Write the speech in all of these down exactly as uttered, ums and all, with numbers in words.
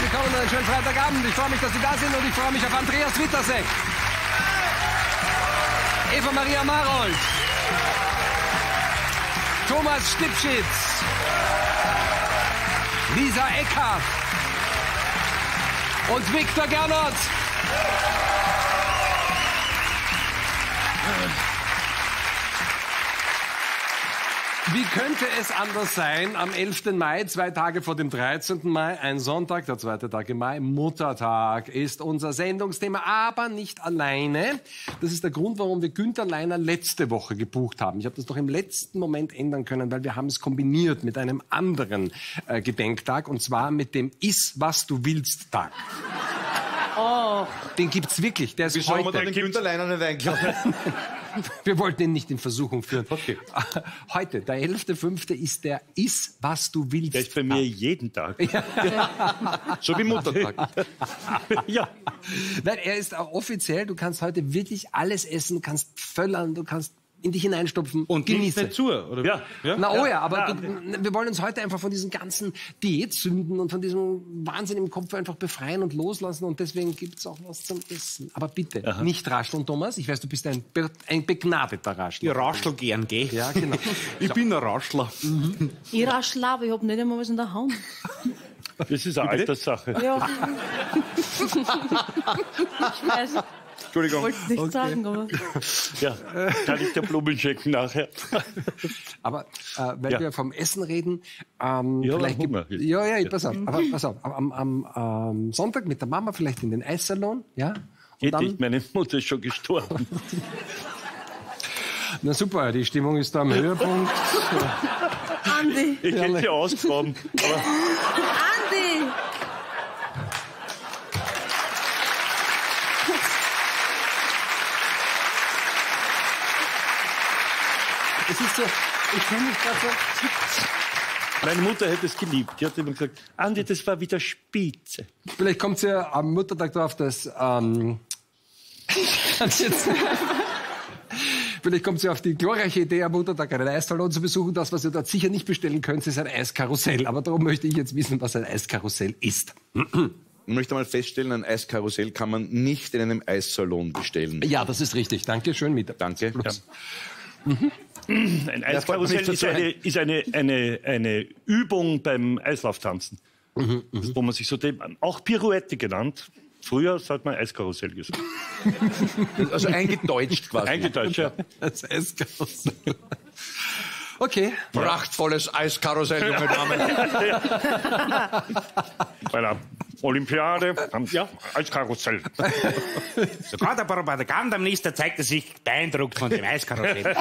willkommen und einen schönen Freitagabend. Ich freue mich, dass Sie da sind und ich freue mich auf Andreas Wittersek, Eva Maria Marold, Thomas Stipschitz, Lisa Eckhardt und Viktor Gernot. Wie könnte es anders sein? Am elften Mai, zwei Tage vor dem dreizehnten Mai, ein Sonntag, der zweite Tag im Mai, Muttertag ist unser Sendungsthema, aber nicht alleine. Das ist der Grund, warum wir Günther Leiner letzte Woche gebucht haben. Ich habe das doch im letzten Moment ändern können, weil wir haben es kombiniert mit einem anderen äh, Gedenktag, und zwar mit dem Iss, was du willst Tag. Oh. Den gibt's wirklich, der ist Wieso heute. haben wir den Günther Leiner nicht eingeladen? Wir wollten ihn nicht in Versuchung führen. Okay. Heute, der elfte fünfte ist der Iss, was du willst. Der ist bei mir jeden Tag. Ja. So wie Muttertag. Ja. Nein, er ist auch offiziell, du kannst heute wirklich alles essen, du kannst völlern, du kannst in dich hineinstopfen Und genießen. nicht zu, oder? Ja. Ja? Na oh ja, aber Ja. Du, wir wollen uns heute einfach von diesen ganzen Diätsünden und von diesem Wahnsinn im Kopf einfach befreien und loslassen, und deswegen gibt's auch was zum Essen. Aber bitte, Aha. nicht rascheln, Thomas. Ich weiß, du bist ein, be ein begnadeter Raschler. Ich raschel gern, gell? Ja, genau. Ich bin ein Raschler. Ich raschel, aber ich hab nicht einmal was in der Hand. Das ist eine Alterssache. Ja. Ich weiß, ich Entschuldigung. wollte es nicht sagen, aber... Ja, kann ich dir Blumen schenken nachher. Aber äh, weil Ja. wir vom Essen reden, ähm, Ich hab vielleicht Hunger. gibt- ja, ja, pass auf, aber pass auf, am, am, am Sonntag mit der Mama vielleicht in den Eissalon, ja? Und Geht dann, nicht, meine Mutter ist schon gestorben. na super, die Stimmung ist da am Höhepunkt. Andi! Ich hätte sie ausgraben. Aber Andi! Es ist so, ich kenne mich gerade so. meine Mutter hätte es geliebt. Die hat immer gesagt, Andi, das war wieder Spitze. Vielleicht kommt sie ja am Muttertag drauf, dass ähm, jetzt, vielleicht kommt sie auf die glorreiche Idee, am Muttertag einen Eissalon zu besuchen. Das, was ihr dort sicher nicht bestellen könnt, ist ein Eiskarussell. Aber darum möchte ich jetzt wissen, was ein Eiskarussell ist. Ich möchte mal feststellen, ein Eiskarussell kann man nicht in einem Eissalon bestellen. Ja, das ist richtig. Danke, schön mit. Danke. Ein Eiskarussell nicht ist, eine, ist eine, eine, eine Übung beim Eislauftanzen. Das, wo man sich so dem, auch Pirouette genannt. Früher hat man Eiskarussell gesagt. Also eingedeutscht quasi. Eingedeutscht, ja. Das Eiskarussell. Okay. Prachtvolles Eiskarussell, junge Damen. Bei der Olympiade, ja, Eiskarussell. Sogar der Propagandaminister zeigte sich beeindruckt von dem Eiskarussell.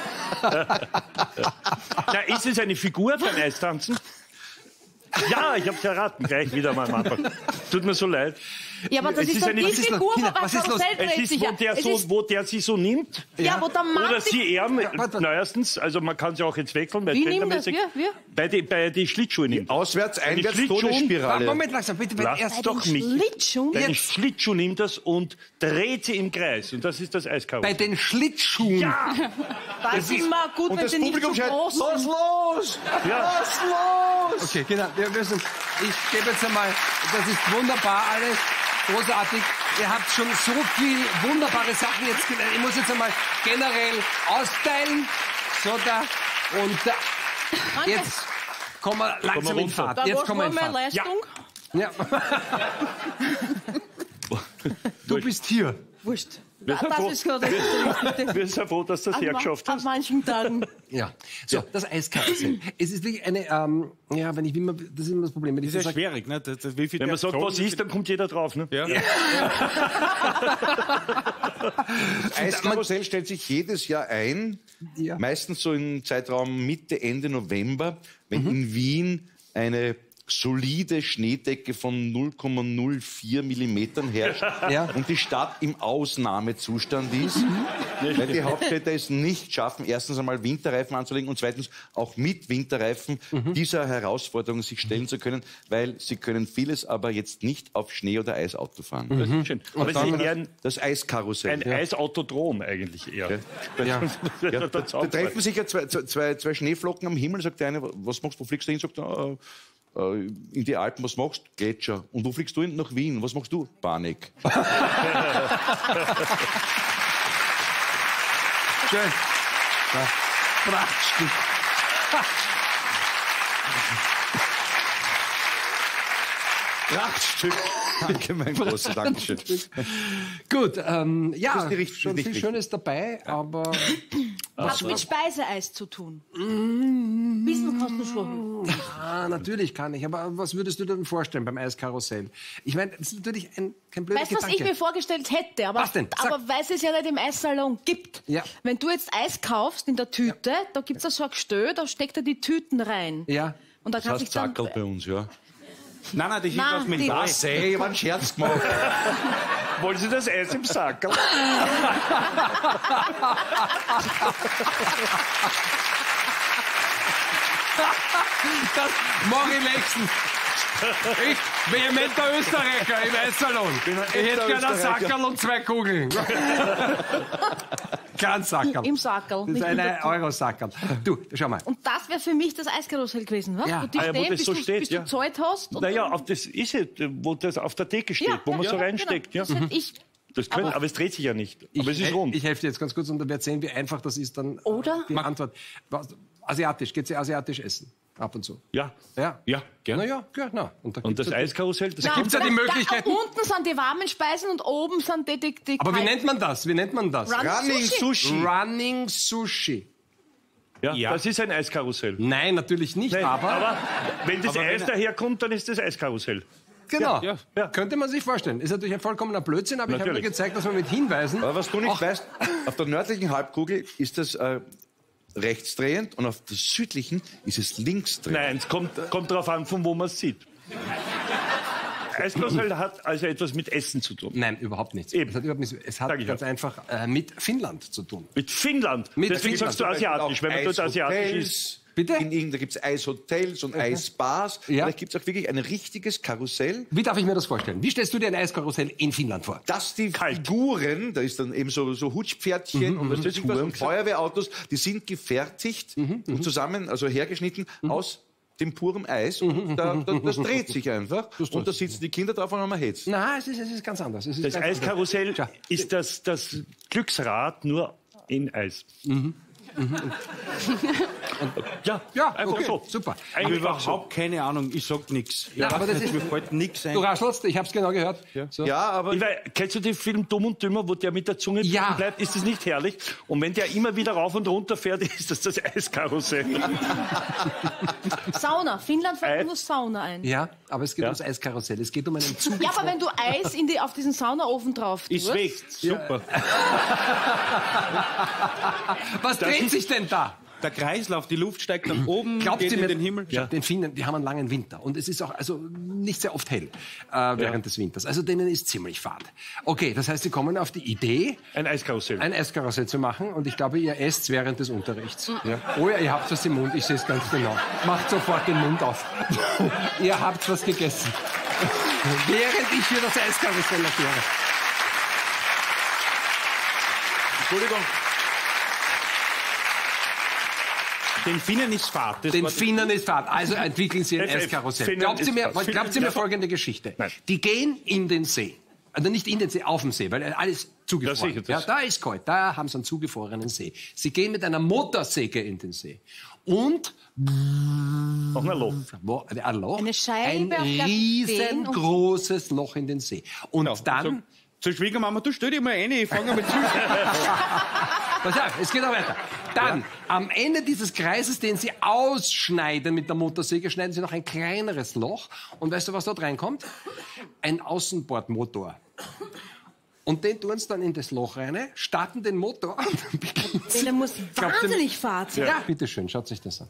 Na, ist es eine Figur beim Eistanzen? Ja, ich hab's erraten, gleich wieder mal am Anfang. Tut mir so leid. Ja, aber das Es ist ist doch eine- die was ist los? Figur, Tina, wo was ist los? Karussell Es dreht ist, sich wo ja. der, Es so, ist, wo der sie so nimmt. ja, wo der Mann Oder sich- sie er, warte. na erstens, also man kann sie auch jetzt wechseln, weil Wie nimmt das? gendermäßig Wir? Wir? bei die, bei die Schlittschuhe nimmt. Auswärts, einwärts, Schlittschuhen- Todesspirale. Moment, langsam, bitte. bitte. Lass Erst doch mich. Schlittschuh? Bei den Schlittschuh nimmt das und dreht sie im Kreis. Und das ist das bei Eiskarussell. den Schlittschuhen. Ja, Da ist immer gut, Und wenn das sie nicht Publikum so schreit, groß los, sind. los! ja. Was los? Okay, genau. Wir müssen, ich gebe jetzt einmal, das ist wunderbar alles, großartig. Ihr habt schon so viel wunderbare Sachen jetzt gelernt. Ich muss jetzt einmal generell austeilen. So da. Und da. Danke. Jetzt kommen wir langsam in runter. Fahrt. Da Jetzt war kommen wir schon in meine Fahrt. Leistung. Ja. Du bist hier. Wurscht. Wir sind Das froh- ist gerade richtig. Wir sind froh, dass du das An, hergeschafft an hast. manchen Tagen. Ja. So, das Eiskarussell. Es ist wirklich eine, ähm, ja, wenn ich immer, das ist immer das Problem. Wenn ich Das ist so ja sage, schwierig, ne? Das, das, wie viel Wenn man sagt, Personen- was ist, dann kommt jeder drauf. Ne? Ja. Das Eiskarussell stellt sich jedes Jahr ein, Ja. meistens so im Zeitraum Mitte, Ende November, wenn in Wien eine solide Schneedecke von null Komma null vier Millimetern herrscht Ja. und die Stadt im Ausnahmezustand ist, weil die Hauptstädte es nicht schaffen, erstens einmal Winterreifen anzulegen und zweitens auch mit Winterreifen dieser Herausforderung sich stellen zu können, weil sie können vieles, aber jetzt nicht auf Schnee oder Eis Auto fahren. Das ist schön. Aber es ist eher ein, Das Eiskarussell. ein Eisautodrom eigentlich eher. Ja. Ja, Da da, da treffen sich ja zwei, zwei, zwei Schneeflocken am Himmel, sagt der eine, was machst du, wo fliegst du hin? Sagt er, äh, äh, in die Alpen, was machst du? Gletscher. Und wo fliegst du hin? Nach Wien. Was machst du? Panik. Schön. Ja. Prachtstück. Prachtstück. Danke, mein großer Dankeschön. Gut, ähm, ja, Das ist die Richt- schon viel richtig. Schönes dabei, aber Hat mit Speiseeis zu tun. Wissen kannst du schon. ah, natürlich kann ich. Aber was würdest du dir denn vorstellen beim Eiskarussell? Ich meine, das ist natürlich ein, kein blöder Weißt du, was Gedanke. ich mir vorgestellt hätte? Aber, Was denn? Sag. aber weil es es ja nicht im Eissalon gibt. Ja. Wenn du jetzt Eis kaufst in der Tüte, da gibt es ja so ein Gestell, da steckt er die Tüten rein. Ja. Und da Das kann heißt sich dann... Zackerl bei uns, ja. Nein, nein, das ist Nein, was mit die- Ei. Was, ey, ich hab einen Scherz gemacht. Wollen Sie das Eis im Sack? Das mache ich nächstens. Ich, vehementer Österreicher im Eissalon. Ich hätte gerne einen Österreicher. Sackerl und zwei Kugeln. Kein Sackerl. Im Sackerl. Das nicht ist in ein der Tüte. Euro-Sackerl. Du, schau mal. Und das wäre für mich das Eiskarussell gewesen, was? Ja. Wo die Ah ja, wo stehen, das bis, so du, steht, bis ja. du Zeit hast. und Naja, dann- auf das ist es, wo das auf der Theke steht, ja, wo man ja, so ja, reinsteckt. Genau. Ja. Das hätte ich, Das können, aber, Aber- es dreht sich ja nicht. Ich, Aber es ist rund. ich helfe dir jetzt ganz kurz und dann wird sehen, wie einfach das ist dann. Oder? Die Antwort. Was, asiatisch, geht sie asiatisch essen? Ab und zu. ja. Ja. Ja, gerne. Naja, ja, na. Und, da Und das gibt's ja- Eiskarussell, das Na, gibt's ja die da- Möglichkeiten. Da, unten sind die warmen Speisen und oben sind die, die, die Aber wie kalten. nennt man das? Wie nennt man das? Run- Running Sushi. Running Sushi. ja, Ja. das ist ein Eiskarussell. Nein, natürlich nicht, Nein, aber, aber wenn das Aber Eis wenn- daherkommt, dann ist das Eiskarussell. genau. ja, ja. Könnte man sich vorstellen. Ist natürlich ein vollkommener Blödsinn, aber ich habe mir Natürlich. gezeigt, dass man mit Hinweisen. Aber was du nicht auch- weißt, auf der nördlichen Halbkugel ist das äh, rechtsdrehend und auf der südlichen ist es linksdrehend. Nein, es kommt, kommt darauf an, von wo man es sieht. Eiskarussell hat also etwas mit Essen zu tun. Nein, überhaupt nichts. Eben. Es hat, überhaupt nichts. Es hat Sag ich ganz ja. einfach äh, mit Finnland zu tun. Mit Finnland. Mit Deswegen Finnland. sagst du asiatisch, wenn man dort asiatisch ist. Eishotels. Bitte? In, in, da gibt es Eishotels und Eisbars. Ja. Vielleicht gibt es auch wirklich ein richtiges Karussell, Wie darf ich mir das vorstellen? Wie stellst du dir ein Eiskarussell in Finnland vor? dass die Figuren, da ist dann eben so, so Hutschpferdchen und, was weiß ich was, und Feuerwehrautos, die sind gefertigt und zusammen, also hergeschnitten aus dem purem Eis. Und da, da, das dreht sich einfach. Und da sitzen die Kinder drauf und haben ein Hetz. Nein, es ist, es ist ganz anders. Es ist Das ganz anders. Eiskarussell Tja. ist das, das Glücksrad nur in Eis. Ja, Ja, einfach okay, so. super. Ich habe Einfach so. überhaupt keine Ahnung, ich sag nichts. Ja, aber das ist- Mir fällt nichts ein. Du raschelst, ich hab's genau gehört. So. Ja, aber Ich weiß, kennst du den Film Dumm und Dümmer, wo der mit der Zunge Ja. drin bleibt? Ist das nicht herrlich? Und wenn der immer wieder rauf und runter fährt, ist das das Eiskarussell. Sauna. Finnland fällt Eis. mir nur Sauna ein. Ja. Ja, aber es geht Ja. ums Eiskarussell. Es geht um einen Zug. aber wenn du Eis in die, auf diesen Saunaofen drauf tust... Ist weg. Super. Was dreht sich denn da? Der Kreislauf, die Luft steigt nach oben, Glaubt geht Sie in mir, den Himmel. ja. Den Finnen, die haben einen langen Winter. Und es ist auch also nicht sehr oft hell äh, während des Winters. Also denen ist ziemlich fad. Okay, das heißt, sie kommen auf die Idee, Ein Eiskarussell. ein Eiskarussell zu machen. Und ich glaube, ihr esst während des Unterrichts. Ja. Oh ja, ihr habt was im Mund. Ich sehe es ganz genau. Macht sofort den Mund auf. Ihr habt was gegessen. Während ich für das Eiskarussell erkläre. Entschuldigung, Den Finnen ist Fahrt. Das Den war- Finnen ist Fahrt. Also entwickeln Sie ein F F. Eiskarussell. Finnen Glaubt Sie ist mir, Fahrt. glaubt Sie mir Ja. folgende Geschichte. Nein. Die gehen in den See. Also nicht in den See, auf dem See, weil alles zugefroren sicher, ist. Ja, das- da ist kalt, da haben sie einen zugefrorenen See. Sie gehen mit einer Motorsäge in den See. Und Noch ein Loch. wo, ein Loch, Eine Scheibe, ein auf der stehen und- riesengroßes Loch in den See. Und dann, Zur Schwiegermama, du stell dich mal rein, ich fange mal zu. pass auf, es geht noch weiter. Dann, am Ende dieses Kreises, den sie ausschneiden mit der Motorsäge, schneiden sie noch ein kleineres Loch. Und weißt du, was dort reinkommt? Ein Außenbordmotor. Und den tun sie dann in das Loch rein, starten den Motor und dann beginnen sie. Der muss Glaubt ihr- wahnsinnig Fahrt sein. Ja, bitteschön, schaut sich das an.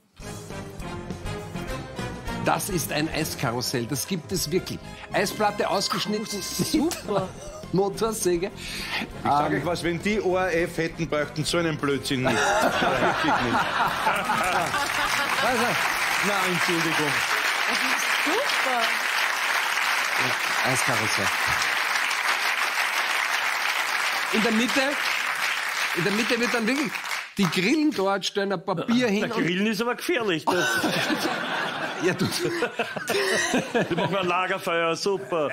Das ist ein Eiskarussell, das gibt es wirklich. Eisplatte ausgeschnitten, Super. Motorsäge. ich sage euch was, wenn die O R F hätten, bräuchten so einen Blödsinn nicht. Ja, wirklich nicht. Also, Nein, Entschuldigung. Das ist super. Eiskarussell. In der Mitte, in der Mitte wird dann wirklich, die grillen dort, stellen ein Papier hin. Der Grillen ist aber gefährlich. Das, Und, Ja, du. Wir machen ein Lagerfeuer, super.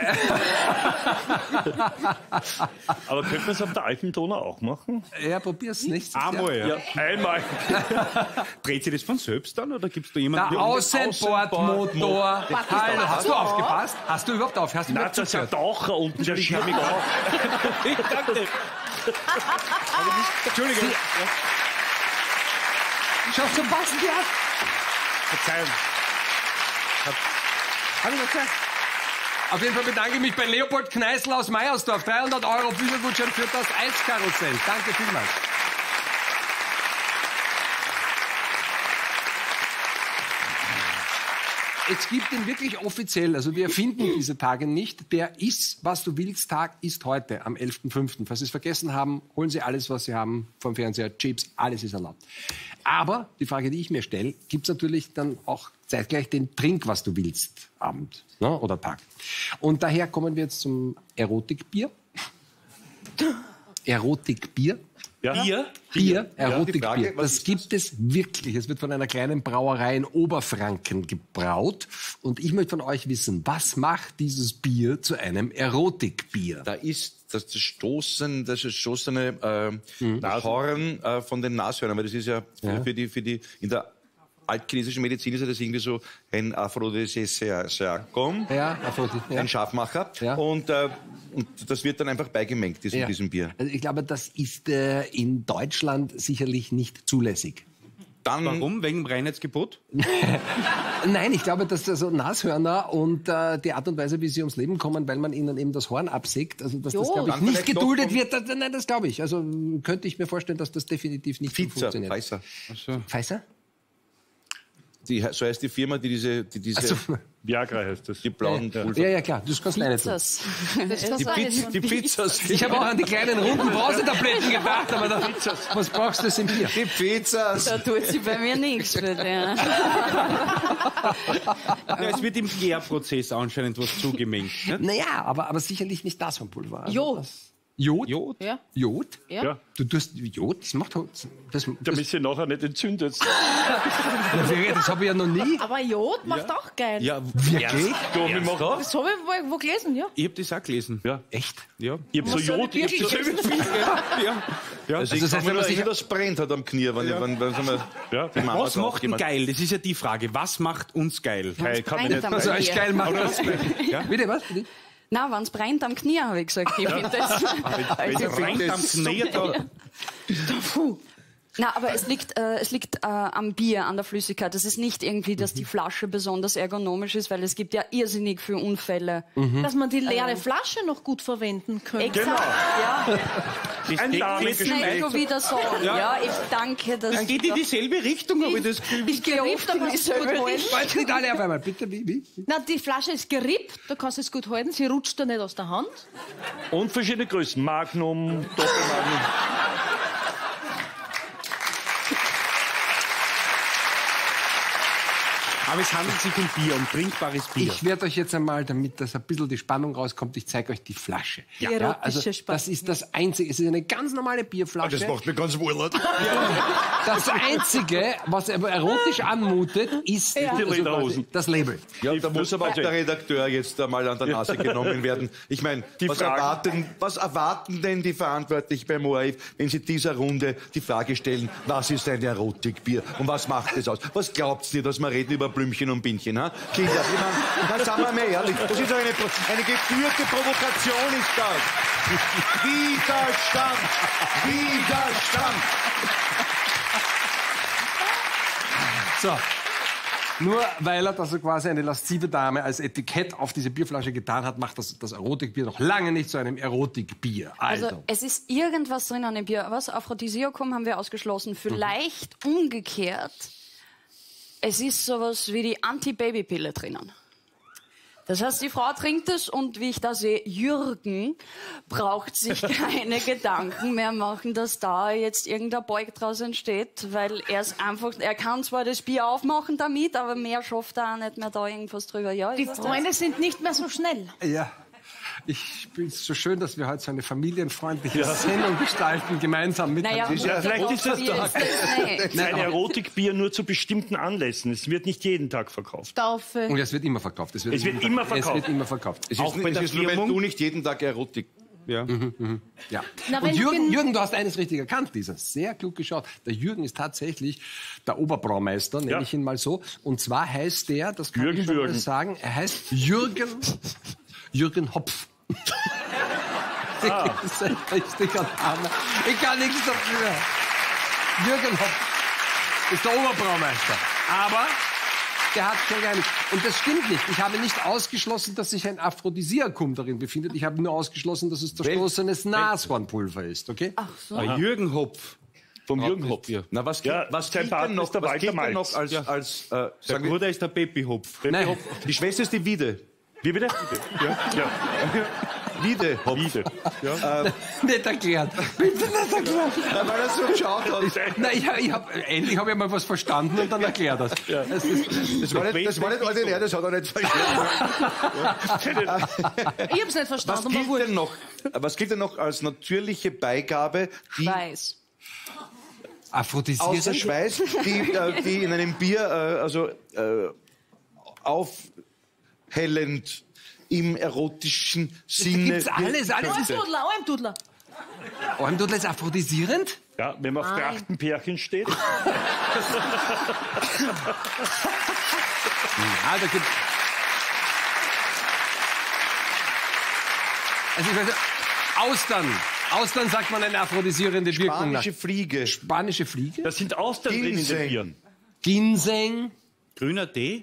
Aber könnte man es auf der alten Donau auch machen? Ja, probier's nicht. Einmal, ja. Ja, einmal. Dreht sich das von selbst dann oder gibst du jemanden... Der Außenbordmotor. Hallo, hast du aufgepasst? Hast du überhaupt auf? Hast du Nein, überhaupt das ist ein zugehört? Taucher unten, der schiebt mich auf. Ich dachte... Entschuldigung. Ja. Schau, Sebastian. Verzeihung. Hab ich noch Zeit? Auf jeden Fall bedanke ich mich bei Leopold Kneißl aus Meiersdorf. dreihundert Euro Büchergutschein für das Eiskarussell. Danke vielmals. Es gibt ihn wirklich offiziell, also wir erfinden diese Tage nicht. Der Iss, was du willst, Tag ist heute, am elften fünften Falls Sie es vergessen haben, holen Sie alles, was Sie haben vom Fernseher, Chips, alles ist erlaubt. Aber die Frage, die ich mir stelle, gibt es natürlich dann auch zeitgleich den Trink, was du willst, Abend, ne, oder Tag. Und daher kommen wir jetzt zum Erotikbier. Erotikbier. Ja? Bier? Bier, Erotikbier. Frage, was Das ist gibt es wirklich. Es wird von einer kleinen Brauerei in Oberfranken gebraut. Und ich möchte von euch wissen, was macht dieses Bier zu einem Erotikbier? Da ist das Stoßen, das stoßene äh, Mhm. Horn äh, von den Nashörnern, weil das ist ja für, Ja. für die, für die, in der altchinesischen Medizin ist ja das irgendwie so ein Aphrodisiakum, Ja, Aphrodite, ja. ein Scharfmacher. Ja. Und, äh, und das wird dann einfach beigemengt, diesem, Ja. diesem Bier. Also ich glaube, das ist äh, in Deutschland sicherlich nicht zulässig. Dann Warum? Wegen dem Reinheitsgebot? Nein, ich glaube, dass also Nashörner und äh, die Art und Weise, wie sie ums Leben kommen, weil man ihnen eben das Horn absägt, also dass das, Jo. glaube ich, Dann nicht vielleicht noch geduldet vom- wird. Das, nein, das glaube ich. Also könnte ich mir vorstellen, dass das definitiv nicht so Pfizer, funktioniert. Pfizer. Pfizer? Die, so heißt die Firma, die diese, die diese Also, Viagra heißt das. die blauen ja, Pulver. ja, klar, das kannst du alleine tun. Das. Die, Piz, die Pizzas. Ich habe auch an die kleinen runden Bronzetabletten gedacht, aber da, was brauchst du das im Bier? Die Pizzas. Da tut sie bei mir nichts, bitte. Ja. Ja, es wird im Gärprozess anscheinend was zugemengt. Ne? Naja, aber, aber sicherlich nicht das vom Pulver. Also Jod. das- Jod? Jod? Ja. Jod? Ja. Ja, Du tust Jod? Das macht das, das, damit sie nachher nicht entzündet. das, das habe ich ja noch nie. Aber Jod macht auch geil. Ja, Wirklich? Du, wir machen auch. Das habe ich wo, wo gelesen, ja. ich habe das auch gelesen. Ja. Echt? Ja. Ich hab so Jod. Ich hab so, ja. Ja. Also das ich heißt, kann wenn mir man nur sich- erinnern, das brennt hat am Knie, wenn, Ja. wenn, wenn, wenn, wenn ja. die Mama Was drauf macht denn jemand- geil? Das ist ja die Frage. Was macht uns geil? Geil, kann man brennt nicht. am Also Knie. euch geil machen. Ja? Bitte, was? Bitte? Nein, wenn es brennt am Knie, habe ich gesagt. Ich finde das. Wenn es brennt am Knie, da, Puh. Na, aber es liegt, äh, es liegt äh, am Bier, an der Flüssigkeit. Es ist nicht irgendwie, dass die Flasche besonders ergonomisch ist, weil es gibt ja irrsinnig viele Unfälle. Dass man die leere Flasche noch gut verwenden könnte. Exakt, ja. das Ein geht, Name das, Das nicht schon wieder so. Ja, ich danke, dass das geht in dieselbe Richtung, habe ich das Gefühl. ich gerupft da kannst du es gut halten. Wollt nicht alle auf einmal, bitte, wie? wie? Na, die Flasche ist gerippt, da kannst du es gut halten, sie rutscht da nicht aus der Hand. Und verschiedene Größen. Magnum, Doppelmagnum. Aber es handelt sich um Bier, um trinkbares Bier. Ich werde euch jetzt einmal, damit das ein bisschen die Spannung rauskommt, ich zeige euch die Flasche. Die erotische also Spannung. das ist das Einzige, es ist eine ganz normale Bierflasche. Das macht mir ganz wohl. Das Einzige, was aber erotisch anmutet, ist Die also Lederhosen. quasi das Label. Ja, da muss aber auch der Redakteur jetzt einmal an der Nase genommen werden. Ich meine, was Fragen. erwarten, was erwarten denn die Verantwortlichen beim O R F, wenn sie dieser Runde die Frage stellen, was ist ein Erotikbier und was macht es aus? Was glaubt ihr, dass wir reden über Blümchen und Bienchen? Ha? Kinder, ich meine, na, sagen wir mal ehrlich, das ist eine, eine geführte Provokation, ist das. Widerstand! Widerstand! So. Nur weil er das so quasi eine laszive Dame als Etikett auf diese Bierflasche getan hat, macht das, das Erotikbier noch lange nicht zu einem Erotikbier. Also, Also es ist irgendwas drin an dem Bier. Was? Aphrodisiakum haben wir ausgeschlossen. Vielleicht umgekehrt. Es ist sowas wie die Anti-Baby-Pille drinnen. Das heißt, die Frau trinkt es und wie ich da sehe, Jürgen braucht sich keine Gedanken mehr machen, dass da jetzt irgendein Beug draus entsteht, weil er es einfach, er kann zwar das Bier aufmachen damit, aber mehr schafft er auch nicht mehr da irgendwas drüber. Ja, Die ist das Freunde sind nicht mehr so schnell. ja. Ich bin so schön, dass wir heute so eine familienfreundliche Sendung gestalten, gemeinsam mit Naja, Herrn ja, Ja, vielleicht ist das Bier doch ist das nicht. ein Erotikbier nur zu bestimmten Anlässen. Es wird nicht jeden Tag verkauft. Taufe. Und es wird immer verkauft. Es wird, Es wird immer verkauft. Es wird immer verkauft. Es ist, Auch bei es der ist nur, weil Firmung? du nicht jeden Tag Erotik. Ja. Ja. Na, wenn Und du Jürgen, gen- Jürgen, du hast eines richtig erkannt, Lisa. Sehr klug geschaut. Der Jürgen ist tatsächlich der Oberbraumeister, nenne Ja. ich ihn mal so. Und zwar heißt der, das kann Jürgen ich schon mal Würgen. sagen, er heißt Jürgen, Jürgen Hopf. Ah. Das ist ein richtiger Name. Ich kann nichts dafür. Jürgen Hopf ist der Oberbraumeister. Aber der hat schon gar nicht. Und das stimmt nicht. Ich habe nicht ausgeschlossen, dass sich ein Aphrodisiakum darin befindet. Ich habe nur ausgeschlossen, dass es zerstoßenes Nashornpulver ist. Okay? Ach so. Bei Jürgen Hopf. Vom Jürgen Hopf. Na, was, Ja, was sein gilt Partner denn noch, ist der was Walter gilt denn Malz. noch als, Ja. als äh, Der sagen wir, Bruder ist der Pepi Hopf. Nein. die Schwester ist die Wiede. Wie bitte? Ja. ja. Wiede. Wiede. Nicht erklärt. Bitte nicht erklärt. Ja, weil er so geschaut hat. Nein, ich, ich hab, endlich habe ich mal was verstanden und dann erklärt das. Es ist, Das war nicht, das war nicht ordinär, das hat er nicht verstanden. Ich hab's nicht verstanden. Was aber gilt wurscht. denn noch, was gilt denn noch als natürliche Beigabe, die Weiß. aphrodisierend. außer Schweiß, die, äh, die in einem Bier äh, also äh, aufhellend im erotischen Sinne. Gibt's alles, alles ist. Almdudler, Almdudler. Almdudler ist aphrodisierend? Ja, wenn man auf Trachtenpärchen steht. Ja, da gibt's. Also ich weiß, Austern. Austern sagt man eine aphrodisierende Wirkung nach. Spanische Fliege. Spanische Fliege? Da sind Austern drin in den Ginseng. Bieren. Ginseng? Grüner Tee?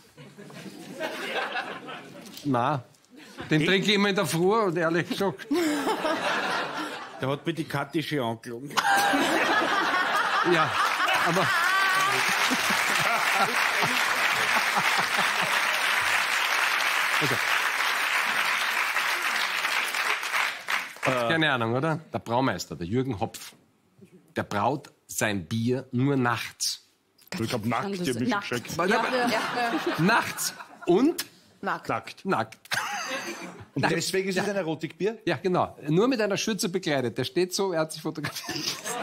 Na, den trinke ich immer in der Früh und ehrlich gesagt. Der hat mir die Kattische angelogen. Ja, aber. Okay. Keine Ahnung, oder? Der Braumeister, der Jürgen Hopf, der braut sein Bier nur nachts. Ich glaube, nackt, ich hab mich Nackt. geschreckt. Ja, nachts und Nackt. Nackt. nackt. Und deswegen ist es ein Erotikbier? Ja, genau. Nur mit einer Schürze bekleidet. Der steht so, er hat sich fotografiert.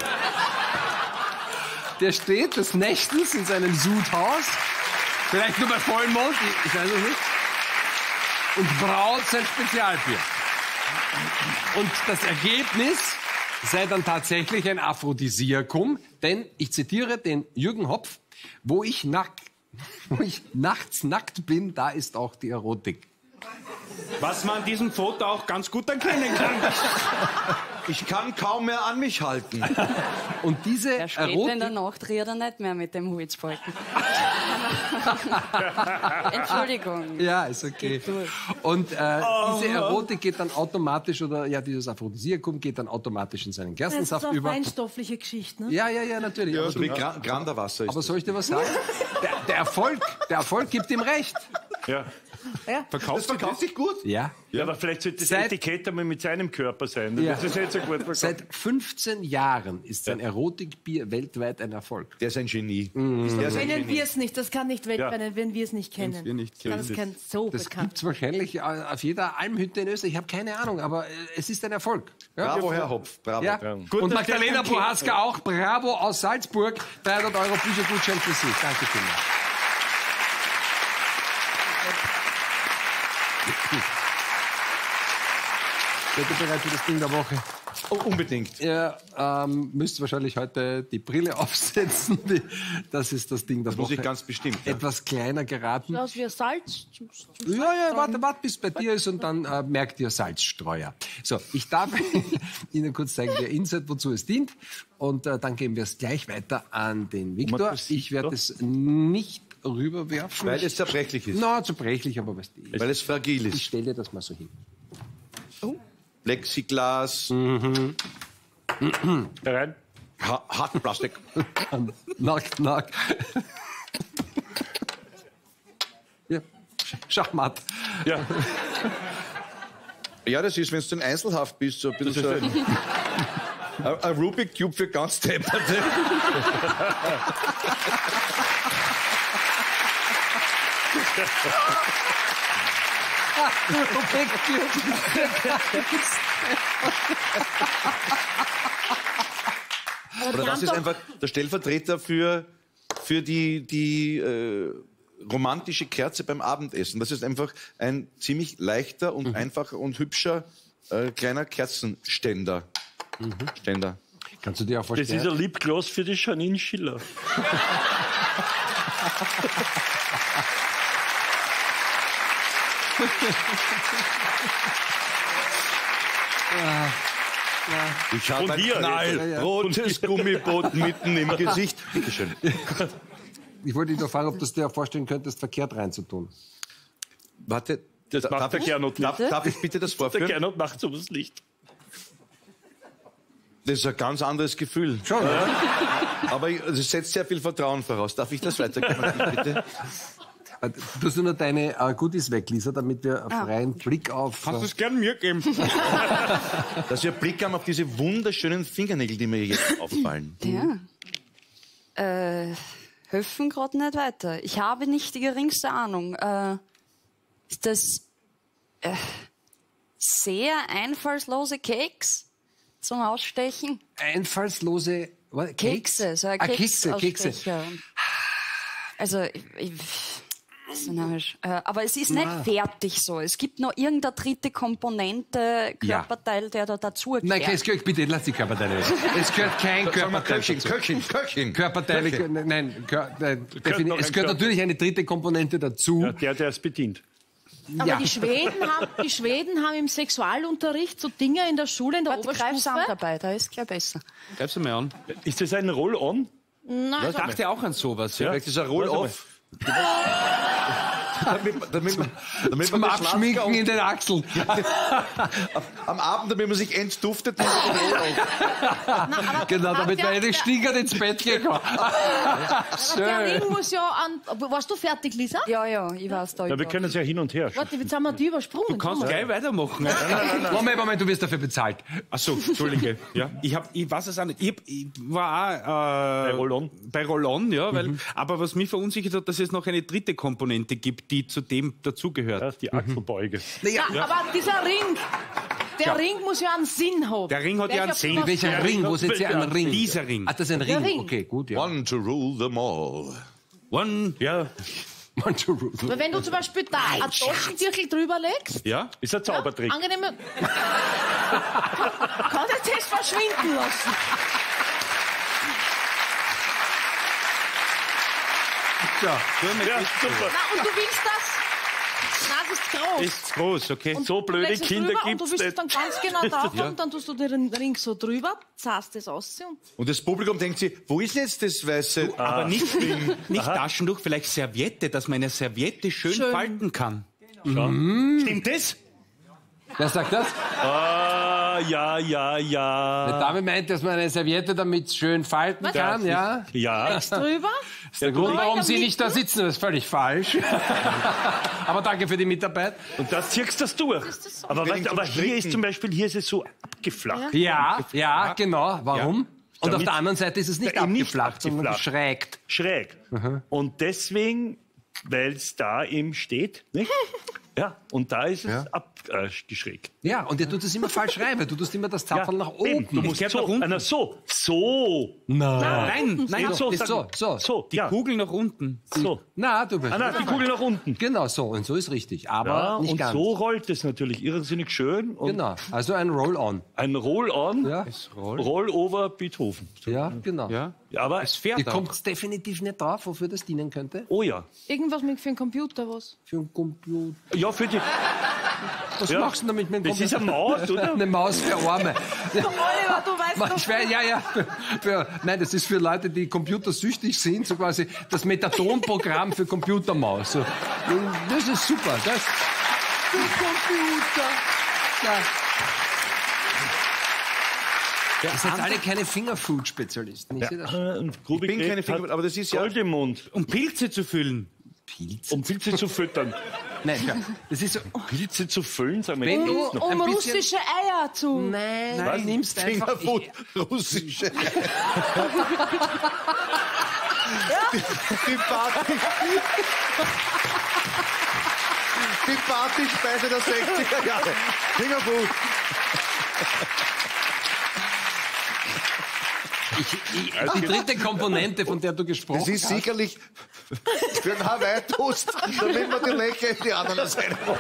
Der steht des Nächtens in seinem Sudhaus, vielleicht nur bei Vollmond, ich, ich weiß es nicht, und braut sein Spezialbier. Und das Ergebnis sei dann tatsächlich ein Aphrodisiakum, denn ich zitiere den Jürgen Hopf, wo ich, nack, wo ich nachts nackt bin, da ist auch die Erotik. Was man an diesem Foto auch ganz gut erkennen kann. Ich kann kaum mehr an mich halten. Und diese Der später in der Erotik, Nacht redet er nicht mehr mit dem Holzbalken. Entschuldigung. ja, ist okay. Und äh, diese Erotik geht dann automatisch, oder ja, dieses Aphrodisiakum geht dann automatisch in seinen Das ist Gerstensaft auch über. feinstoffliche Geschichte, ne? Ja, ja, ja, natürlich. aber, So wie Gra Granderwasser ist aber das. soll ich dir was sagen? Der, der Erfolg, der Erfolg gibt ihm recht. Ja. Das verkauft sich gut. Ja. Ja, aber vielleicht sollte das Seit- Etikett einmal mit seinem Körper sein. Ja. Das ist nicht so gut verkauft. Seit fünfzehn Jahren ist sein Erotikbier weltweit ein Erfolg. Der ist ein Genie. Mhm. Der ist ein Kennen Genie. wir es nicht, das kann nicht weltweit, wenn wir es nicht kennen. wir nicht Das kennen. kann so Das bekannt. gibt's wahrscheinlich äh, auf jeder Almhütte in Österreich. Ich habe keine Ahnung, aber äh, es ist ein Erfolg. Ja, Bravo, wir- Herr Hopf. Bravo. Ja. Gut, Und dass Magdalena der Kind- Prohaska auch. Bravo aus Salzburg. dreihundert Euro Büchergutschein für Sie. Danke vielmals. Seid ihr bereit für das Ding der Woche? Oh, unbedingt. Ihr ähm, müsst wahrscheinlich heute die Brille aufsetzen. Die, das ist das Ding der Das Woche. muss ich ganz bestimmt. Ja. Etwas kleiner geraten. Aus wie Salz. Zum, zum Ja, ja, warte, warte, bis es bei dir ist und dann äh, merkt ihr Salzstreuer. So, ich darf Ihnen kurz zeigen, der Inset, wozu es dient. Und äh, dann geben wir es gleich weiter an den Viktor. das- Ich werde es nicht rüberwerfen. Weil es zerbrechlich ist. Na, zerbrechlich, aber weißt du, Weil es fragil ich ist. stelle dir das mal so hin. Plexiglas, Rein. ha Hartplastik. Nackt, nackt. Ja, Sch- Schachmatt. Ja. Ja, das ist, wenn du in Einzelhaft bist, so ein bisschen so ein, ein, ein Rubik Cube für ganz Depperte. Oder das ist einfach der Stellvertreter für, für die, die äh, romantische Kerze beim Abendessen. Das ist einfach ein ziemlich leichter und mhm. einfacher und hübscher äh, kleiner Kerzenständer. Mhm. Ständer. Kannst du dir auch vorstellen? Das ist ein Lipgloss für die Janine Schiller. Ich habe ein knallrotes Gummiboot mitten im Gesicht. Bitte schön. Ich wollte dich noch fragen, ob du es dir vorstellen könntest, verkehrt reinzutun. Warte, das da, macht darf der ich, Gernot nicht. Darf, darf ich bitte das vorführen? Der Gernot macht sowas nicht. Das ist ein ganz anderes Gefühl. Schon, ja. Aber es setzt sehr viel Vertrauen voraus. Darf ich das weitergeben, bitte? Tust du nur deine äh, Goodies weg, Lisa, damit wir einen freien Blick auf... Kannst du es gerne mir geben? Dass wir Blick haben auf diese wunderschönen Fingernägel, die mir jetzt auffallen. Ja. Äh, helfen gerade nicht weiter. Ich habe nicht die geringste Ahnung. Äh, ist das äh, sehr einfallslose Keks zum Ausstechen? Einfallslose... Was? Kekse, so ein ah, Keks Kekse, Kekse. Also, ich, ich, so narrisch. Äh, aber es ist nicht ah. fertig so. Es gibt noch irgendeine dritte Komponente, Körperteil, ja. der da dazu gehört. Nein, es gehört, bitte, lass die Körperteile weg. Es gehört kein Körperteil Köchin, dazu. Köchin, Köchin. Körperteile, Köchin. nein, Kör, nein gehört defini- es gehört Körper. natürlich eine dritte Komponente dazu. Ja, der, der es bedient. Aber Ja. die, Schweden haben, die Schweden haben im Sexualunterricht so Dinge in der Schule, in der Warte, greif's an Oberstufe. dabei, da ist gleich besser. Greif's mal an. Ist das ein Roll-on? Nein, Ich dachte auch an sowas. Ja. Vielleicht ist ein Roll-off. damit, damit, man- damit Zum man den Abschminken Schlafgau- in den Achseln. Am Abend, damit man sich entduftet, nimmt man den Roll-off. Genau, damit der- man nicht der- stinkert ins Bett gehen kann. der Ring muss ja an... Warst du fertig, Lisa? Ja, ja, ich weiß da. Ja, wir über. können es ja hin und her. Warte, jetzt haben wir die übersprungen. Du kannst gleich weitermachen. Moment, Moment, du wirst dafür bezahlt. Ach so, Entschuldige. Ja, ich, hab, ich weiß es auch nicht. Ich, hab, ich war auch äh, Bei Roll-on. Bei Roll-on, ja, weil, aber was mich verunsichert hat, dass es noch eine dritte Komponente gibt, die zu dem dazugehört. Das ist die Achselbeuge. Naja, Ja, aber dieser Ring, der Ring muss ja einen Sinn haben. Der Ring hat ja einen ist Sinn. was- welcher Ring? Wo sitzt ihr ein Ring? Dieser Ring. Ah, das ist ein Ring. Ring. Okay, gut, ja. One to rule them all. One, Ja, One to rule. Weil wenn du zum Beispiel da ein Taschentüchel drüber legst, ja. ist ein Zaubertrick. angenehme... kann der Test verschwinden lassen. Ja. Ja, super. Na, und du willst das? Nein, das ist groß. Ist groß, okay. Und So du blöde legst es Kinder drüber gibt's und du willst nicht. dann ganz genau drauf haben, dann tust du den Ring so drüber, zahlst es aus und Und das Publikum denkt sich, wo ist jetzt das weiße... Aber nicht, nicht Taschentuch, vielleicht Serviette, dass man eine Serviette schön, Schön. falten kann. Stimmt das? Wer sagt das? Ah, ja, ja, Die ja. Dame meint, dass man eine Serviette damit schön falten kann, ja? Ja. drüber. Das ist der Grund, Drüber warum in Sie der nicht da sitzen, das ist völlig falsch. Aber danke für die Mitarbeit. Und das ziehst du das durch. das so? Aber, Wenn weißt, ich aber zum hier ist Stricken- zum Beispiel, hier ist es so abgeflacht. Ja, ja, genau. Warum? Und auf Damit- der anderen Seite ist es nicht Ja, eben nicht abgeflacht, sondern abgeflacht. geschrägt. Schräg. Und deswegen, weil es da eben steht, nicht? Ja, und da ist es Ja. abgeschrägt. Ja, und ihr tut es immer falsch rein, weil du tust immer das Zapfen nach oben. Du musst gehört so, nach unten. einer so, so. Nein, nein, so, ist sag- so, so. so, die ja, Kugel nach unten. so. Na, du bist. Ah, nein, die Kugel nach unten. Genau so, und so ist richtig. Aber Ja, nicht und ganz. so rollt es natürlich irrsinnig schön. Und Genau, also ein Roll-on. ein Roll-on, Ja. Roll-over Beethoven. Ja, genau. Ja. Ja, aber, Es fährt Ihr auch. kommt definitiv nicht drauf, wofür das dienen könnte. oh ja. Irgendwas mit für einen Computer, was? Für einen Computer. Ja, für die, Was Ja. machst du damit mit dem das Computer? ist eine Maus, oder? Eine Maus für Arme. Oliver, du weißt Man, doch. ich weiß, ja, ja. Für, für, nein, das ist für Leute, die computersüchtig sind, so quasi das Methadon-Programm für Computermaus. So. Das ist super. Das für Computer. Ja. Ihr seid alle keine Fingerfood-Spezialisten. Ich sehe das schon. Äh, ein Grubi Ich bin keine Krebs Finger, hat aber das ist ja... Gold im Mund, Um Pilze zu füllen. um Pilze zu füttern. Nein, schau, das ist so. Pilze zu füllen, sagen wir Wenn jetzt du- noch. Um ein bisschen- russische Eier zu. Nein, Was? du nimmst einfach. Fingerfood, Ich, russische... die Party... Die Partyspeise der sechziger Jahre. Fingerfood. Ich, ich, die dritte Komponente, von der du gesprochen Das ist hast. sicherlich für einen Hawaii-Toast, damit man die Löcher in die anderen Seite macht.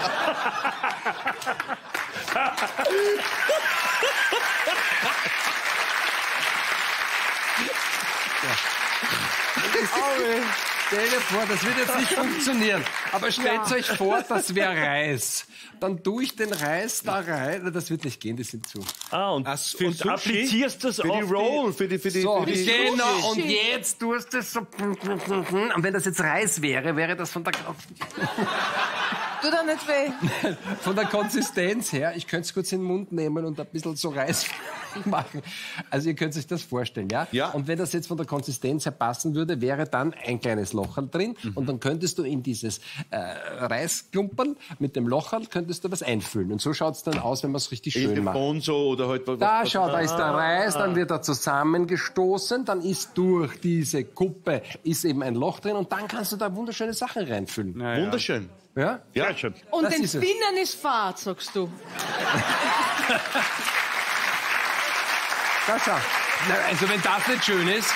Stell dir vor, das wird jetzt nicht funktionieren. Aber stellt euch vor, das wäre Reis. Dann tue ich den Reis da rein. Das wird nicht gehen, die sind zu. Ah, und, Ach, für und Sushi? applizierst das Für auf die Roll, für die, für die, So, für die genau. Und jetzt tust du es so. Und wenn das jetzt Reis wäre, wäre das von der, Tut doch nicht weh. von der Konsistenz her, ich könnte es kurz in den Mund nehmen und ein bisschen so Reis machen. Also ihr könnt euch das vorstellen, ja? Ja. Und wenn das jetzt von der Konsistenz her passen würde, wäre dann ein kleines Locherl drin Mhm. und dann könntest du in dieses äh, Reisklumpern mit dem Locherl könntest du was einfüllen. Und so schaut es dann aus, wenn man es richtig schön macht. Bonzo oder halt was. Da was- schau, da ist der Reis, dann wird er zusammengestoßen, dann ist durch diese Kuppe ist eben ein Loch drin und dann kannst du da wunderschöne Sachen reinfüllen. Ja, ja. Wunderschön. Ja? Ja. Sehr schön. Und Das den ist es. Spinnern ist Fahrt, sagst du. Da schau. Na, also wenn das nicht schön ist.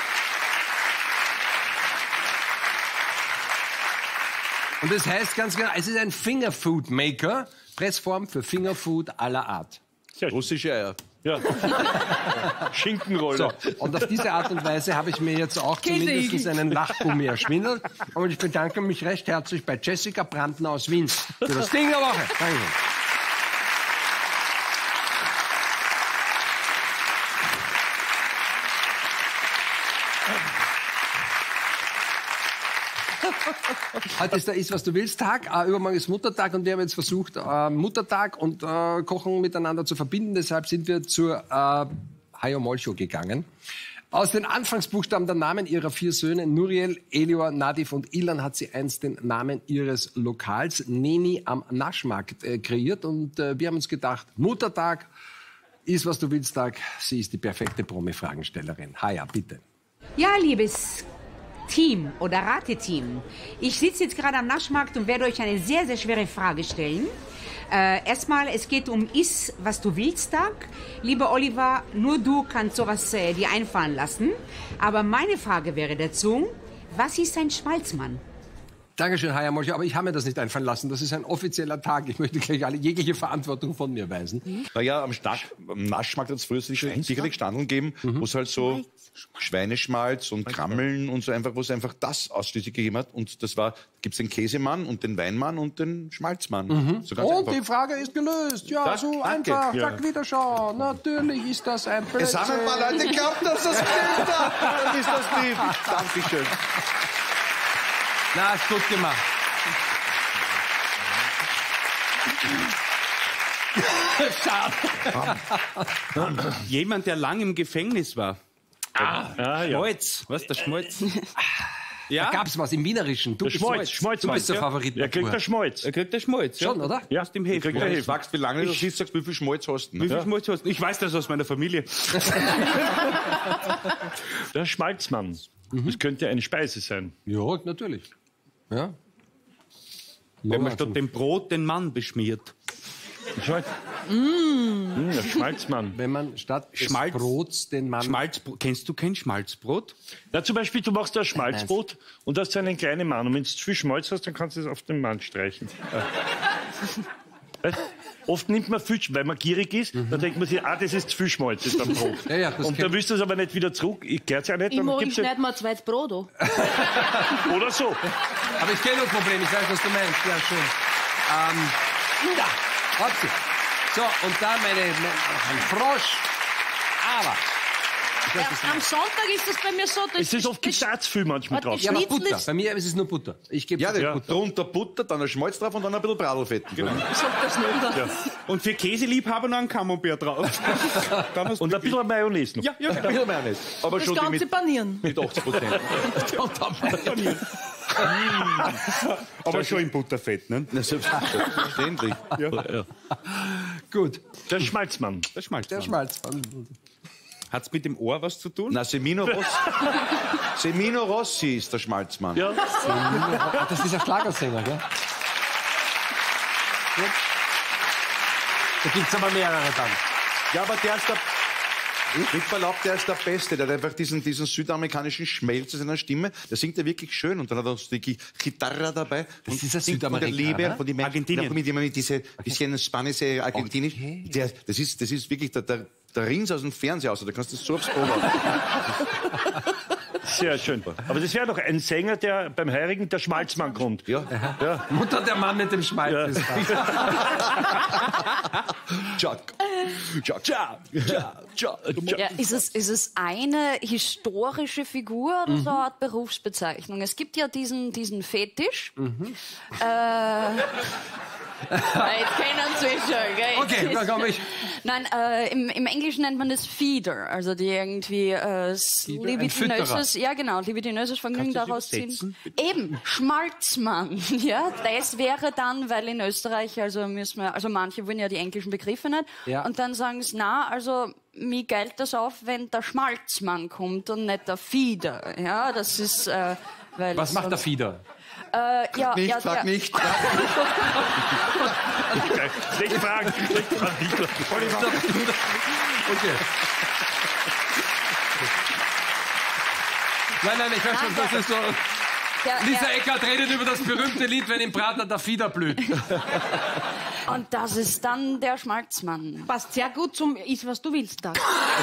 Und das heißt ganz genau, es ist ein Fingerfood Maker, Pressform für Fingerfood aller Art. Sehr schön. Russische Eier. Ja. Schinkenrolle. So, und auf diese Art und Weise habe ich mir jetzt auch zumindest einen Lachgummi erschwindelt. Und ich bedanke mich recht herzlich bei Jessica Brandner aus Wien für das Ding der Woche. Danke. Heute ist der Iss, was du willst Tag, äh, übermorgen ist Muttertag und wir haben jetzt versucht, äh, Muttertag und äh, Kochen miteinander zu verbinden. Deshalb sind wir zur äh, Hayo Moll Show gegangen. Aus den Anfangsbuchstaben der Namen ihrer vier Söhne, Nuriel, Elior, Nadif und Ilan, hat sie einst den Namen ihres Lokals, Neni am Naschmarkt, äh, kreiert. Und äh, wir haben uns gedacht, Muttertag, Iss, was du willst Tag, sie ist die perfekte Promi-Fragenstellerin. Haya, bitte. Ja, liebes Team oder Rateteam, ich sitze jetzt gerade am Naschmarkt und werde euch eine sehr, sehr schwere Frage stellen. Äh, erstmal, es geht um Iss, was du willst, Tag. Lieber Oliver, nur du kannst sowas äh, dir einfallen lassen. Aber meine Frage wäre dazu, was ist ein Schmalzmann? Dankeschön, Haya Molche, aber ich habe mir das nicht einfallen lassen. Das ist ein offizieller Tag. Ich möchte gleich alle jegliche Verantwortung von mir weisen. Naja, am, Stach, am Naschmarkt hat es früher sicher- sicherlich Standeln gegeben, wo es halt so Schweineschmalz und Krammeln und so einfach, wo es einfach das ausschließlich gegeben hat. Und das war, gibt es den Käsemann und den Weinmann und den Schmalzmann. So ganz Und einfach. die Frage ist gelöst. Ja, Das- so danke. einfach. Ja. Sag wieder schau. Natürlich ist das ein Es haben ein paar Leute geglaubt, dass das stimmt. Dann ist das lieb. Dankeschön. Na, ist gut gemacht. Schade. Jemand, der lang im Gefängnis war. Ah, ja. Schmolz. Was, der Schmolz? Ja, Da gab's was im Wienerischen. Du Der bist, Schmolz, Schmolz. du bist der ja. Favorit. Er kriegt der Schmolz. er kriegt der Schmolz. Schon, ja. oder? Ja, Aus dem Hefe. kriegt Wenn der du Hefe. fragst, wie lange du siehst, sagst, wie viel Schmalz hast du. Wie viel Ja. Schmolz hast du? Ich weiß das aus meiner Familie. Der Schmalzmann. Das könnte eine Speise sein. Ja, natürlich. Ja. Wenn man statt dem Brot den Mann beschmiert. Schmalz. Mm. Der Schmalzmann. Wenn man statt des Schmalz- Brots den Mann... Schmalzbrot. Kennst du kein Schmalzbrot? Ja, zum Beispiel, du machst ein Schmalzbrot und hast so einen kleinen Mann. Und wenn du zu viel Schmalz hast, dann kannst du es auf den Mann streichen. Weißt, oft nimmt man viel, weil man gierig ist, dann denkt man sich, ah, das ist zu viel Schmalz jetzt am Brot. Ja, ja, das und kennt- dann willst du es aber nicht wieder zurück. Ich gehört ja nicht. Ich, Dann mag, ich gibt's ja, schneide mir ein zweites Brot an. oder so. Aber ich kenne das Problem, ich weiß, was du meinst. Ja, schön. Ähm, da, hat sie. So, und da meine, mein, ein Frosch. Aber... Ich weiß, das Ja, am Sonntag ist das bei mir so, dass Es ist oft das- Gesetz viel manchmal Warte, drauf. ja, aber Schnitzel Butter. ist- Bei mir ist es nur Butter. Ich gebe Ja, ja, der Butter. drunter Butter, dann ein Schmalz drauf und dann ein bisschen Bradlfett. Genau. sagt das nicht. Und für Käseliebhaber noch ein Camembert drauf. Dann hast du Und ein bisschen Mayonnaise noch. ja, ja, Ja, will man auch nicht. Aber Das schon die Ganze mit, panieren. mit achtzig Prozent. aber schon im Butterfett, ne? Na, selbstverständlich. Gut, Der Schmalzmann. Der Schmalz. der Schmalz. Hat's mit dem Ohr was zu tun? Na, Semino Rossi. Semino Rossi ist der Schmalzmann. Ja. Ach, das ist ein Schlagersänger, gell? Gut. Da gibt es aber mehrere dann. Ja, aber der ist der, mit Verlaub, der ist der Beste. Der hat einfach diesen, diesen südamerikanischen Schmelz in seiner Stimme. Der singt ja wirklich schön. Und dann hat er so die Gitarre dabei. Das und ist ein singt von der Südamerikaner? Liebe, von den Menschen, Argentinien. mit dem diese bisschen spanische Argentinisch. Okay. Der, das ist, das ist wirklich der, der, der Rins aus dem Fernseher aus. Da kannst du das so aufs Ohr machen. Sehr schön. Aber das wäre doch ein Sänger, der beim Heirigen der Schmalzmann kommt. Ja. Ja. Mutter, der Mann mit dem Schmalz. Ja. Ist da. Jack. Jack. Jack. Jack. Jack. Ja, ist es, ist es eine historische Figur oder so eine Art Berufsbezeichnung? Es gibt ja diesen, diesen Fetisch. Äh, jetzt kennen Sie schon, gell? Okay, dann komme ich. Nein, äh, im, im Englischen nennt man das Feeder, also die irgendwie äh, s- Ein libidinöses, ja genau, libidinöses Vergnügen daraus ziehen. Eben, Schmalzmann, ja, das wäre dann, weil in Österreich, also müssen wir, also manche wollen ja die englischen Begriffe nicht, Ja. und dann sagen sie, na, also mir geilt das auf, wenn der Schmalzmann kommt und nicht der Feeder, ja, das ist, äh, weil Was macht der sonst- Fieder? Äh, ja, Nicht, ja, frag der, nicht. Okay. Schlecht fragen, schlecht fragen. Okay. Nein, nein, ich weiß schon, das ist so. der, Lisa der, Eckert redet über das berühmte Lied, wenn im Prater der Fieder blüht. und das ist dann der Schmalzmann. Passt sehr gut zum Ist, was du willst, Tag.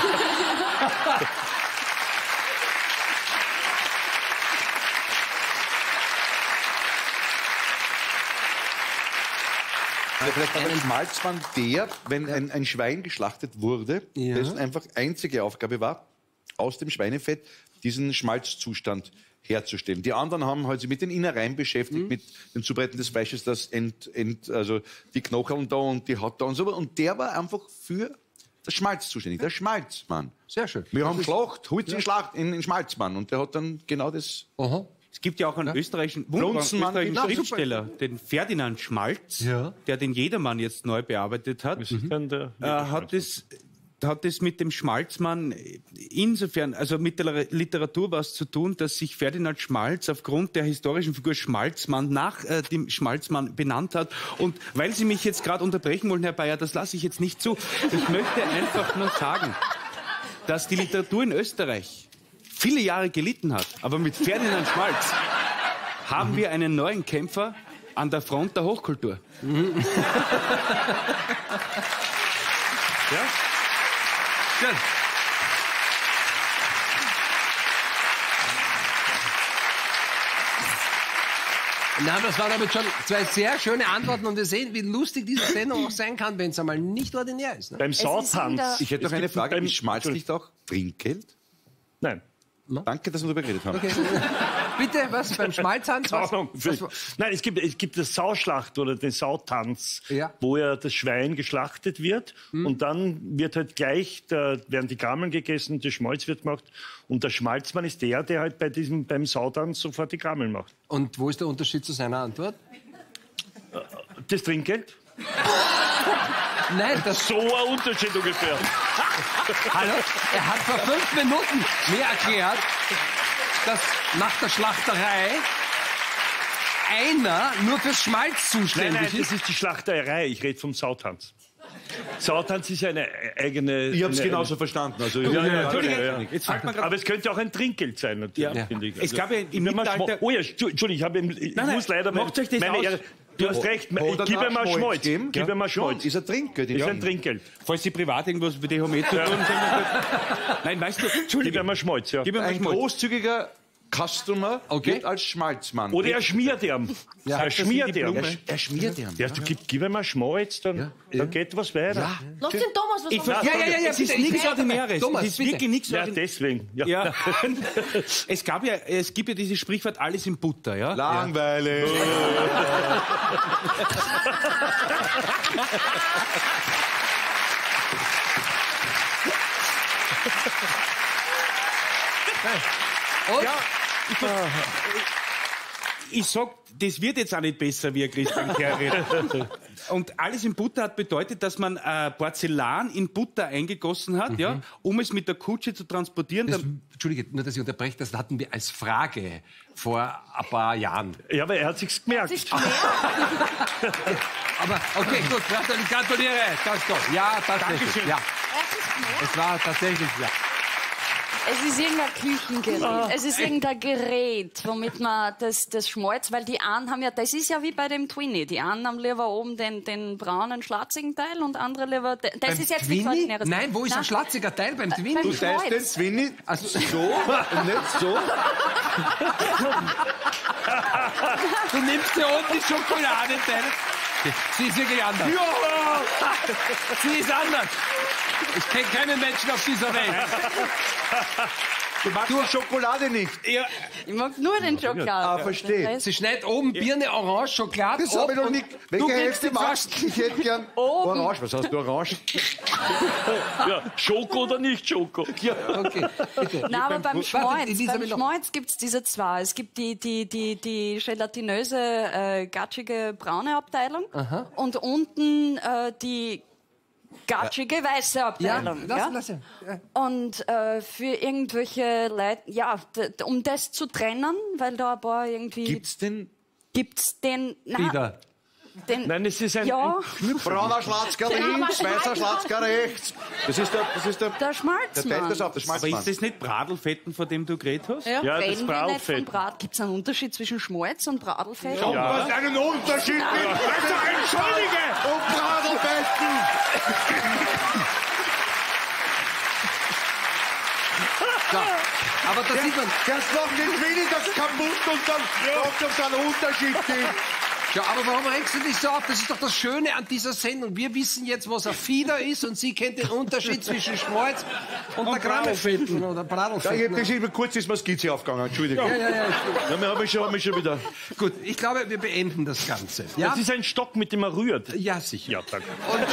Vielleicht ein Schmalzmann, der, wenn ein, ein Schwein geschlachtet wurde, Ja. dessen einfach einzige Aufgabe war, aus dem Schweinefett diesen Schmalzzustand herzustellen. Die anderen haben halt sich mit den Innereien beschäftigt, mit dem Zubereiten des Fleisches, das ent, ent, also die Knocheln da und die Haut da und so. Und der war einfach für das Schmalz zuständig, der Schmalzmann. Sehr schön. Wir haben Schlacht, holt sie in Schlacht in, in Schmalzmann. Und der hat dann genau das. Aha. Es gibt ja auch einen österreichischen, wunderbaren Blunzenmann österreichischen gibt's. Schriftsteller, den Ferdinand Schmalz, Ja. der den Jedermann jetzt neu bearbeitet hat. Das ist dann der äh, hat es hat es mit dem Schmalzmann insofern, also mit der Literatur was zu tun, dass sich Ferdinand Schmalz aufgrund der historischen Figur Schmalzmann nach äh, dem Schmalzmann benannt hat. Und weil Sie mich jetzt gerade unterbrechen wollen, Herr Bayer, das lasse ich jetzt nicht zu. Ich möchte einfach nur sagen, dass die Literatur in Österreich viele Jahre gelitten hat, aber mit Ferdinand Schmalz haben wir einen neuen Kämpfer an der Front der Hochkultur. Ja? Gut. Na, das waren aber schon zwei sehr schöne Antworten und wir sehen, wie lustig diese Sendung auch sein kann, wenn es einmal nicht ordinär ist. Ne? Beim ist in der- Sautanz. Ich hätte noch Es eine gibt Frage. beim- Ist Schmalz nicht auch Trinkgeld? Nein. Danke, dass wir darüber geredet haben. Okay. Bitte, was beim Schmalzhans? Was, Ahnung. was, Nein, es gibt, es gibt das Sauschlacht oder den Sautanz, Ja. wo ja das Schwein geschlachtet wird und dann wird halt gleich, da werden die Grammeln gegessen, das Schmalz wird gemacht und der Schmalzmann ist der, der halt bei diesem, beim Sautanz sofort die Grammeln macht. und wo ist der Unterschied zu seiner Antwort? Das Trinkgeld? Nein, das, So ein Unterschied ungefähr. hallo, er hat vor fünf Minuten mir erklärt, dass nach der Schlachterei einer nur fürs Schmalz Nein, zuständig nein, ist. das ist die Schlachterei. Ich rede vom Sautanz. Sautanz ist eine eigene... Ich habe es eine- genauso verstanden. Also, Ja, ja, ja, Entschuldigung, ja, ja. jetzt fällt mir grad- Aber es könnte auch ein Trinkgeld sein, natürlich, Ja. finde ich. Es gab ja im Gib mir mal Mittelalter- Schmo- Oh ja, Stu- Entschuldigung, ich, habe, im- ich Nein, nein, muss leider macht euch das meine aus. Ehre... Du hast recht, Hat er gib da mir mal Schmalz Schmalz. gegeben? Gib mir mal Schon, Schmalz. ist ein Trinkgeld. Ist ein Trinkgeld. Falls Sie privat irgendwas mit dem mit zu tun haben. Nein, weißt du, Gib mir Entschuldigung. mal Schmalz, ja. Gib mir mal Ein Schmalz. großzügiger Customer Okay. wird als Schmalzmann. Oder er schmiert ihm. Er schmiert ihm. er, er schmiert ihn. Ja, du gib, gib ihm mal Schmalz, dann, dann geht was weiter. Lass den Thomas was Ich sagen. ver- Ja, ja, ja, ja, es ist bitte, nichts ich- Ordinäres. Thomas, es ist bitte. wirklich nichts Ja, Ordinäres. deswegen. Ja. Ja. Es gab ja, es gibt ja dieses Sprichwort alles in Butter, ja? Langweilig. Und? Ja, ich, ich sag, das wird jetzt auch nicht besser, wie ein Christian Kerr redet. Und alles in Butter hat bedeutet, dass man äh, Porzellan in Butter eingegossen hat, ja, um es mit der Kutsche zu transportieren. Das, Dann, Entschuldige, nur dass ich unterbreche, das hatten wir als Frage vor ein paar Jahren. Ja, aber er hat sich's gemerkt. Sich gemerkt. Aber okay, gut, ich gratuliere. Das ist doch. Ja, tatsächlich. Dankeschön. Ja. Es war tatsächlich, ja. Es ist irgendein Küchengerät. Ah. Es ist irgendein Gerät, womit man das, das schmolzt, weil die einen haben ja, das ist ja wie bei dem Twinny. Die einen haben lieber oben den, den braunen, schlatzigen Teil und andere lieber, das Beim ist jetzt Twinny? nichts Ordinäres. Nein, wo ist Na, ein schlatziger Teil beim Twinny? beim Du teilst den Schmolz. Zwinni Also- so und nicht so. Du nimmst ja oben die Schokoladenteile. Sie ist wirklich anders. Ja! Sie ist anders. Ich kenne keinen Menschen auf dieser Welt. Du magst die Schokolade nicht. Ja, Ich mag nur den Schokolade. Ah, verstehe. sie schneidet oben Birne, Orange, Schokolade Das habe ich noch und nicht. du Welche kriegst Hälfte die magst du? Ich hätte gern Oben. Orange. Was hast du, Orange? Ja, Schoko oder nicht Schoko? Ja. Okay, bitte. Nein, aber beim Warte, Schmolz, Elisabeth beim noch. Schmolz gibt's diese zwei. Es gibt die, die, die, die gelatinöse, äh, gatschige braune Abteilung und unten äh, die gatschige weiße Ja, Abteilung. lass, ja? lass. Ja. Und äh, für irgendwelche Leute, ja, d- d- um das zu trennen, weil da ein paar irgendwie... Gibt's denn Gibt's den... Na, Wieder. den Nein, es ist ein, ja, brauner Schwarzker links, weißer Schwarzker rechts? Das ist der, das ist der, der der teilt Schmalzmann. das auf, der Aber ist Schmalzmann. das nicht Bradelfetten, von dem du geredet hast? Ja, Ja, das reden wir nicht Bratfett. von Brat. Gibt es einen Unterschied zwischen Schmalz und Bradelfett? Und was einen Unterschied gibt. Also, entschuldige! Und Bradelbesten! So. Aber da sieht man, Erst machen den Zwinni das kaputt und dann ob es einen Unterschied gibt. ja, aber warum regst du dich so auf? Das ist doch das Schöne an dieser Sendung. Wir wissen jetzt, was ein Fieder ist und sie kennt den Unterschied zwischen Schmalz und, der Grammefetten oder Ja, Bradelfetten. ich, das ist, kurz ist mir Skizze aufgegangen, Entschuldigung. Ja, ja, ja. Ja, wir haben schon, haben schon wieder. Gut, ich glaube, wir beenden das Ganze. Ja, Das ist ein Stock, mit dem man rührt. ja sicher. Ja, danke.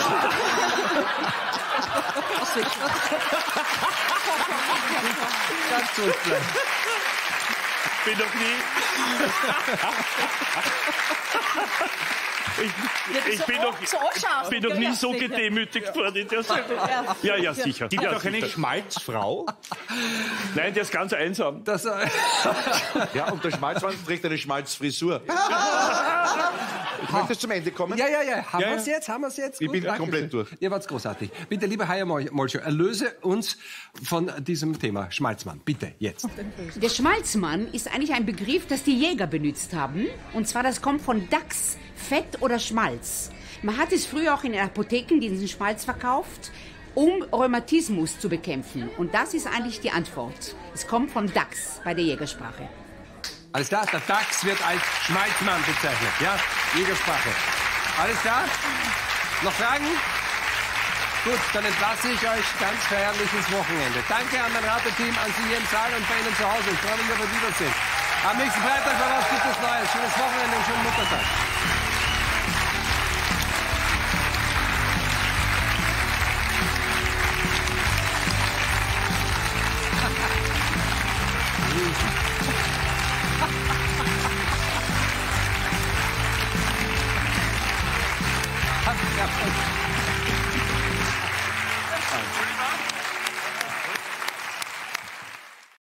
Ganz zurückbleiben. Bin doch nie. Ich, ich bin doch, So scharf. bin doch nie so gedemütigt worden in der Sendung. Ja, ja, sicher. Gibt Ja, doch eine sicher. Schmalzfrau? Nein, der ist ganz einsam. Das, äh, Ja, und der Schmalzmann trägt eine Schmalzfrisur. Ich möchte zum Ende kommen. ja, ja, ja. Haben Ja, wir ja. es jetzt? Haben wir es jetzt? Ich Gut, bin danke komplett schön. durch. Ihr wart's großartig. Bitte, lieber Haya Molcho, erlöse uns von diesem Thema Schmalzmann. Bitte, jetzt. Der Schmalzmann ist eigentlich ein Begriff, das die Jäger benutzt haben. Und zwar, das kommt von Dachs, Fett oder Schmalz. Man hat es früher auch in den Apotheken diesen Schmalz verkauft, um Rheumatismus zu bekämpfen. Und das ist eigentlich die Antwort. Es kommt von Dachs bei der Jägersprache. Alles klar, der Dachs wird als Schmalzmann bezeichnet. Ja, Jägersprache. Alles klar? Noch Fragen? Gut, dann entlasse ich euch ganz feierlich ins Wochenende. Danke an mein Rateteam, an Sie hier im Saal und bei Ihnen zu Hause. Ich freue mich, wenn wir wiedersehen. Am nächsten Freitag bei was gibt es Neues. Schönes Wochenende und schönen Muttertag. Ja.